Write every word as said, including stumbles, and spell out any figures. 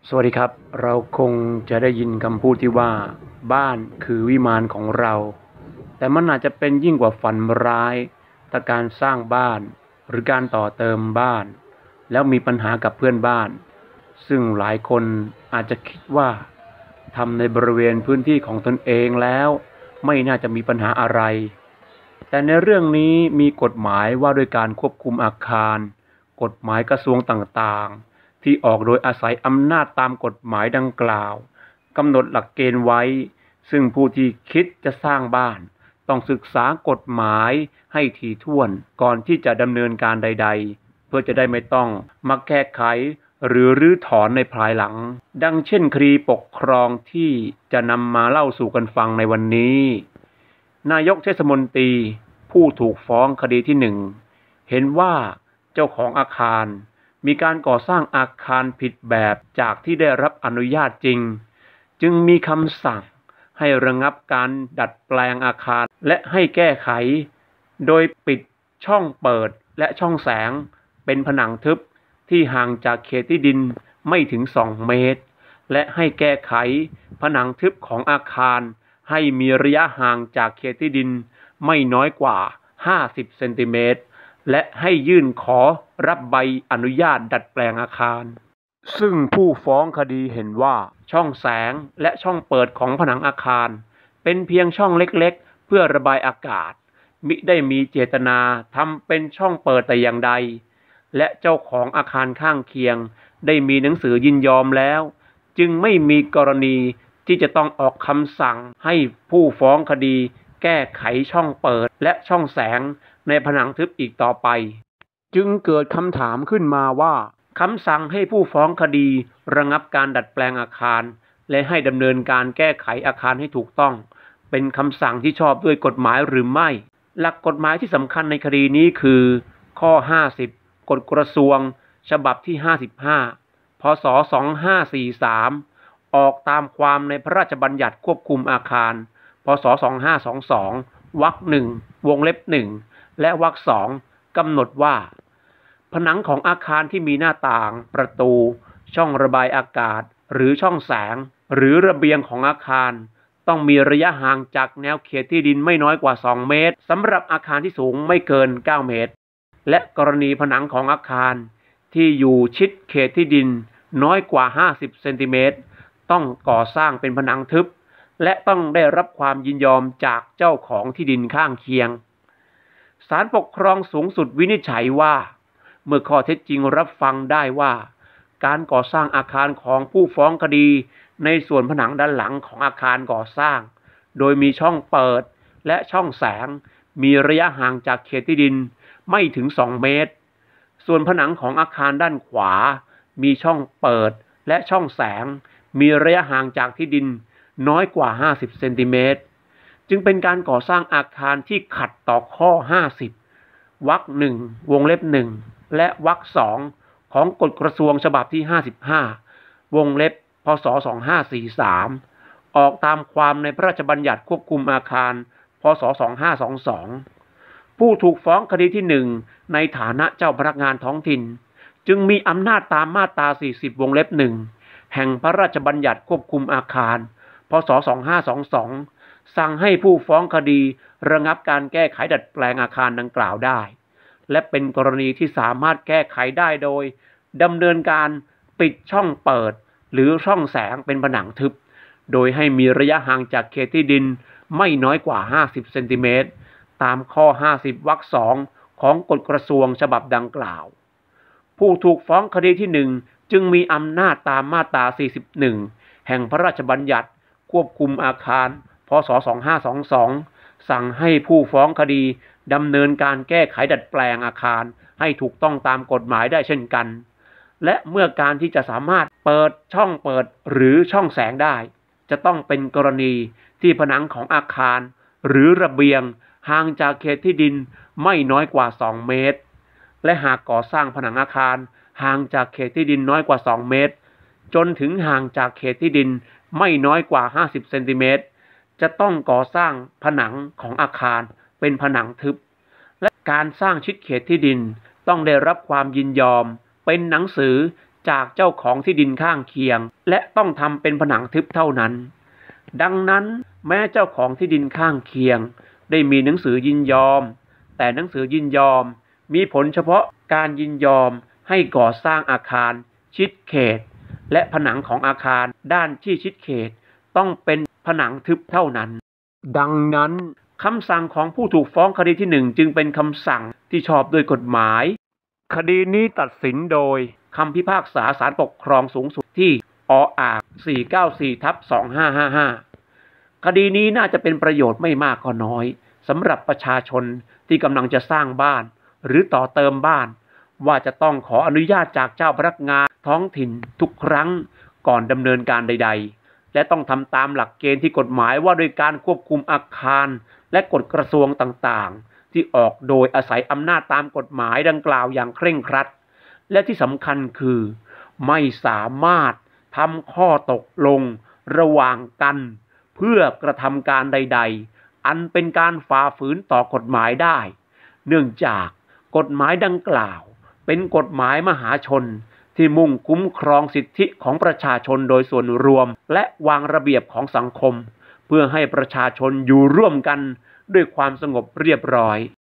สวัสดีครับเราคงจะได้ยินคำพูดที่ว่าบ้านคือวิมานของเราแต่มันอาจจะเป็นยิ่งกว่าฝันร้ายถ้าการสร้างบ้านหรือการต่อเติมบ้านแล้วมีปัญหากับเพื่อนบ้านซึ่งหลายคนอาจจะคิดว่าทำในบริเวณพื้นที่ของตนเองแล้วไม่น่าจะมีปัญหาอะไรแต่ในเรื่องนี้มีกฎหมายว่าด้วยการควบคุมอาคารกฎหมายกระทรวงต่างๆที่ออกโดยอาศัยอำนาจตามกฎหมายดังกล่าวกำหนดหลักเกณฑ์ไว้ซึ่งผู้ที่คิดจะสร้างบ้านต้องศึกษากฎหมายให้ถี่ถ้วนก่อนที่จะดำเนินการใดๆเพื่อจะได้ไม่ต้องมาแก้ไขหรือรื้อถอนในภายหลังดังเช่นคดีปกครองที่จะนำมาเล่าสู่กันฟังในวันนี้นายกเทศมนตรีผู้ถูกฟ้องคดีที่หนึ่งเห็นว่าเจ้าของอาคารมีการก่อสร้างอาคารผิดแบบจากที่ได้รับอนุญาตจริงจึงมีคำสั่งให้ระงับการดัดแปลงอาคารและให้แก้ไขโดยปิดช่องเปิดและช่องแสงเป็นผนังทึบที่ห่างจากเขตที่ดินไม่ถึงสองเมตรและให้แก้ไขผนังทึบของอาคารให้มีระยะห่างจากเขตที่ดินไม่น้อยกว่าห้าสิบเซนติเมตรและให้ยื่นขอรับใบอนุญาตดัดแปลงอาคารซึ่งผู้ฟ้องคดีเห็นว่าช่องแสงและช่องเปิดของผนังอาคารเป็นเพียงช่องเล็กๆเพื่อระบายอากาศมิได้มีเจตนาทำเป็นช่องเปิดแต่อย่างใดและเจ้าของอาคารข้างเคียงได้มีหนังสือยินยอมแล้วจึงไม่มีกรณีที่จะต้องออกคำสั่งให้ผู้ฟ้องคดีแก้ไขช่องเปิดและช่องแสงในผนังทึบอีกต่อไปจึงเกิดคำถามขึ้นมาว่าคำสั่งให้ผู้ฟ้องคดีระงับการดัดแปลงอาคารและให้ดำเนินการแก้ไขอาคารให้ถูกต้องเป็นคำสั่งที่ชอบด้วยกฎหมายหรือไม่หลักกฎหมายที่สำคัญในคดีนี้คือข้อห้าสิบกฎกระทรวงฉบับที่ห้าสิบห้าพ.ศ. สองพันห้าร้อยสี่สิบสามออกตามความในพระราชบัญญัติควบคุมอาคารพ.ศ. สองพันห้าร้อยยี่สิบสองวรรคหนึ่งวงเล็บหนึ่งและวรรคสองกำหนดว่าผนังของอาคารที่มีหน้าต่างประตูช่องระบายอากาศหรือช่องแสงหรือระเบียงของอาคารต้องมีระยะห่างจากแนวเขตที่ดินไม่น้อยกว่าสองเมตรสำหรับอาคารที่สูงไม่เกินเก้าเมตรและกรณีผนังของอาคารที่อยู่ชิดเขตที่ดินน้อยกว่าห้าสิบเซนติเมตรต้องก่อสร้างเป็นผนังทึบและต้องได้รับความยินยอมจากเจ้าของที่ดินข้างเคียงศาลปกครองสูงสุดวินิจฉัยว่าเมื่อข้อเท็จจริงรับฟังได้ว่าการก่อสร้างอาคารของผู้ฟ้องคดีในส่วนผนังด้านหลังของอาคารก่อสร้างโดยมีช่องเปิดและช่องแสงมีระยะห่างจากเขตที่ดินไม่ถึงสองเมตรส่วนผนังของอาคารด้านขวามีช่องเปิดและช่องแสงมีระยะห่างจากที่ดินน้อยกว่าห้าสิบเซนติเมตรจึงเป็นการก่อสร้างอาคารที่ขัดต่อข้อห้าสิบวรรคหนึ่งวงเล็บหนึ่งและวรรคสองของกฎกระทรวงฉบับที่ห้าสิบห้าวงเล็บพ.ศ. สองพันห้าร้อยสี่สิบสามออกตามความในพระราชบัญญัติควบคุมอาคารพ.ศ. สองพันห้าร้อยยี่สิบสองผู้ถูกฟ้องคดีที่หนึ่งในฐานะเจ้าพนักงานท้องถิ่นจึงมีอำนาจตามมาตราสี่สิบวงเล็บหนึ่งแห่งพระราชบัญญัติควบคุมอาคารพ.ศ. สองพันห้าร้อยยี่สิบสองสั่งให้ผู้ฟ้องคดีระงับการแก้ไขดัดแปลงอาคารดังกล่าวได้และเป็นกรณีที่สามารถแก้ไขได้โดยดำเนินการปิดช่องเปิดหรือช่องแสงเป็นผนังทึบโดยให้มีระยะห่างจากเขตที่ดินไม่น้อยกว่าห้าสิบเซนติเมตรตามข้อห้าสิบวรรคสองของกฎกระทรวงฉบับดังกล่าวผู้ถูกฟ้องคดีที่หนึ่งจึงมีอำนาจตามมาตราสี่สิบเอ็ดแห่งพระราชบัญญัติควบคุมอาคารพ.ศ. สองพันห้าร้อยยี่สิบสองสั่งให้ผู้ฟ้องคดีดำเนินการแก้ไขดัดแปลงอาคารให้ถูกต้องตามกฎหมายได้เช่นกันและเมื่อการที่จะสามารถเปิดช่องเปิดหรือช่องแสงได้จะต้องเป็นกรณีที่ผนังของอาคารหรือระเบียงห่างจากเขตที่ดินไม่น้อยกว่าสองเมตรและหากก่อสร้างผนังอาคารห่างจากเขตที่ดินน้อยกว่าสองเมตรจนถึงห่างจากเขตที่ดินไม่น้อยกว่าห้าสิบเซนติเมตรจะต้องก่อสร้างผนังของอาคารเป็นผนังทึบและการสร้างชิดเขตที่ดินต้องได้รับความยินยอมเป็นหนังสือจากเจ้าของที่ดินข้างเคียงและต้องทำเป็นผนังทึบเท่านั้นดังนั้นแม้เจ้าของที่ดินข้างเคียงได้มีหนังสือยินยอมแต่หนังสือยินยอมมีผลเฉพาะการยินยอมให้ก่อสร้างอาคารชิดเขตและผนังของอาคารด้านที่ชิดเขตต้องเป็นผนังทึบเท่านั้นดังนั้นคำสั่งของผู้ถูกฟ้องคดีที่หนึ่งจึงเป็นคำสั่งที่ชอบด้วยกฎหมายคดีนี้ตัดสินโดยคำพิพากษาศาลปกครองสูงสุดที่ออ่าง สี่ เก้า สี่ ทับ สอง ห้า ห้า ห้า คดีนี้น่าจะเป็นประโยชน์ไม่มากก็น้อยสำหรับประชาชนที่กำลังจะสร้างบ้านหรือต่อเติมบ้านว่าจะต้องขออนุญาตจากเจ้าพนักงานท้องถิ่นทุกครั้งก่อนดำเนินการใดๆและต้องทำตามหลักเกณฑ์ที่กฎหมายว่าโดยการควบคุมอาคารและกฎกระทรวงต่างๆที่ออกโดยอาศัยอำนาจตามกฎหมายดังกล่าวอย่างเคร่งครัดและที่สำคัญคือไม่สามารถทำข้อตกลงระหว่างกันเพื่อกระทำการใดๆอันเป็นการฝ่าฝืนต่อกฎหมายได้เนื่องจากกฎหมายดังกล่าวเป็นกฎหมายมหาชนที่มุ่งคุ้มครองสิทธิของประชาชนโดยส่วนรวมและวางระเบียบของสังคมเพื่อให้ประชาชนอยู่ร่วมกันด้วยความสงบเรียบร้อย